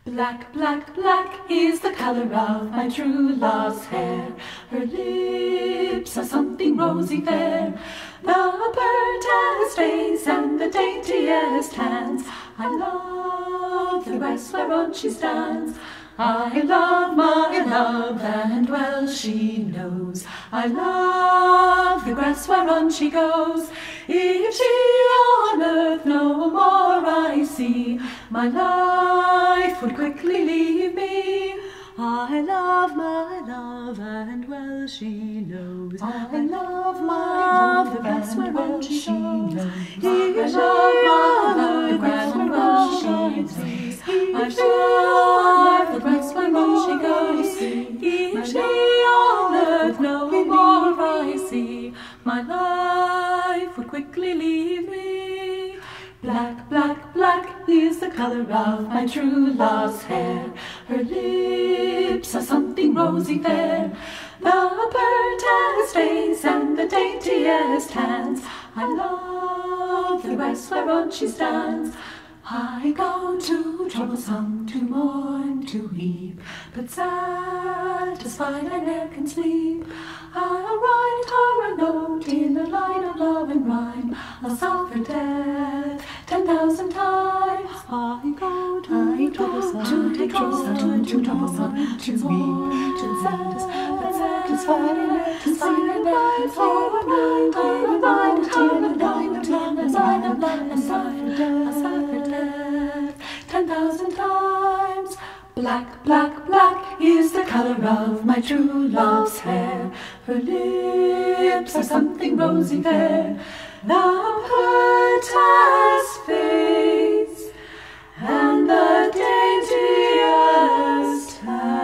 Black, black, black is the color of my true love's hair. Her lips are something rosy fair, the pertest face and the daintiest hands. I love the grass whereon she stands. I love my love, and well she knows. I love the grass whereon she goes. If she on earth no more I see, my life would quickly leave me. I love my love, and well she knows. I love my love, the grass whereon she goes. If she on earth, the grass whereon she plays. I love the grass whereon she goes. If she on earth no more I see, my life would quickly leave me. Black, black, black is the color of my true love's hair. Her lips are something rosy fair, the pertest face and the daintiest hands. I love the grass whereon she stands. I go to troublesome, to mourn, to weep, but satisfied I ne'er can sleep. I'll write her a note in a line of love and rhyme. I'll suffer death 10,000 times. I go to troublesome, to troublesome, to troublesome, to weep, to satisfied I ne'er can sleep. I'll write her a note in a line of love and rhyme. I'll suffer death 10,000 times. Black, black, black is the color of my true love's hair. Her lips are something rosy fair, the pertest face and the daintiest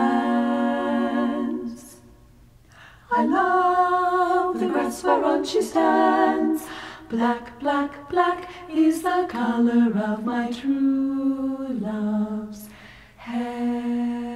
hands. I love the grass whereon she stands. Black, black, black is the color of my true love's hair.